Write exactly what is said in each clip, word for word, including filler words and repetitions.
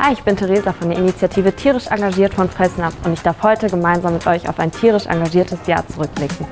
Hi, ich bin Theresa von der Initiative Tierisch Engagiert von Fressnapf und ich darf heute gemeinsam mit euch auf ein tierisch engagiertes Jahr zurückblicken.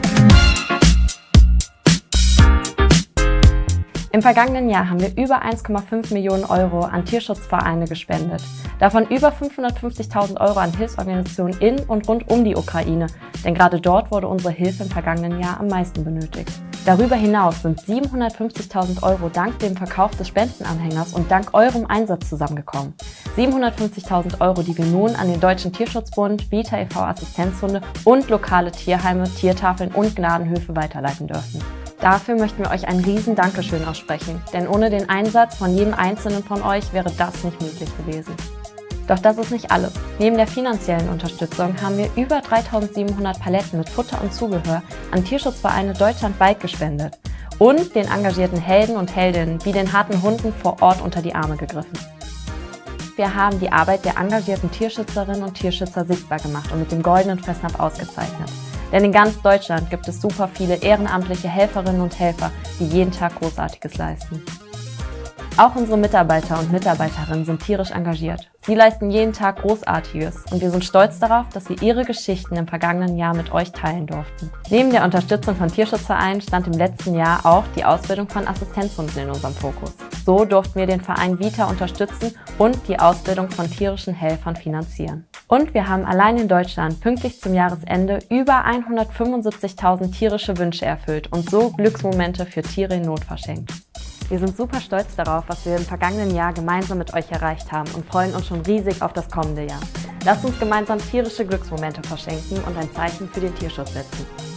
Im vergangenen Jahr haben wir über eins Komma fünf Millionen Euro an Tierschutzvereine gespendet. Davon über fünfhundertfünfzigtausend Euro an Hilfsorganisationen in und rund um die Ukraine, denn gerade dort wurde unsere Hilfe im vergangenen Jahr am meisten benötigt. Darüber hinaus sind siebenhundertfünfzigtausend Euro dank dem Verkauf des Spendenanhängers und dank eurem Einsatz zusammengekommen. siebenhundertfünfzigtausend Euro, die wir nun an den Deutschen Tierschutzbund, Vita e V Assistenzhunde und lokale Tierheime, Tiertafeln und Gnadenhöfe weiterleiten dürfen. Dafür möchten wir euch ein riesen Dankeschön aussprechen, denn ohne den Einsatz von jedem Einzelnen von euch wäre das nicht möglich gewesen. Doch das ist nicht alles. Neben der finanziellen Unterstützung haben wir über dreitausendsiebenhundert Paletten mit Futter und Zubehör an Tierschutzvereine deutschlandweit gespendet und den engagierten Helden und Heldinnen wie den harten Hunden vor Ort unter die Arme gegriffen. Wir haben die Arbeit der engagierten Tierschützerinnen und Tierschützer sichtbar gemacht und mit dem Goldenen Fressnapf ausgezeichnet. Denn in ganz Deutschland gibt es super viele ehrenamtliche Helferinnen und Helfer, die jeden Tag Großartiges leisten. Auch unsere Mitarbeiter und Mitarbeiterinnen sind tierisch engagiert. Sie leisten jeden Tag Großartiges und wir sind stolz darauf, dass wir ihre Geschichten im vergangenen Jahr mit euch teilen durften. Neben der Unterstützung von Tierschutzvereinen stand im letzten Jahr auch die Ausbildung von Assistenzhunden in unserem Fokus. So durften wir den Verein Vita unterstützen und die Ausbildung von tierischen Helfern finanzieren. Und wir haben allein in Deutschland pünktlich zum Jahresende über hundertfünfundsiebzigtausend tierische Wünsche erfüllt und so Glücksmomente für Tiere in Not verschenkt. Wir sind super stolz darauf, was wir im vergangenen Jahr gemeinsam mit euch erreicht haben und freuen uns schon riesig auf das kommende Jahr. Lasst uns gemeinsam tierische Glücksmomente verschenken und ein Zeichen für den Tierschutz setzen.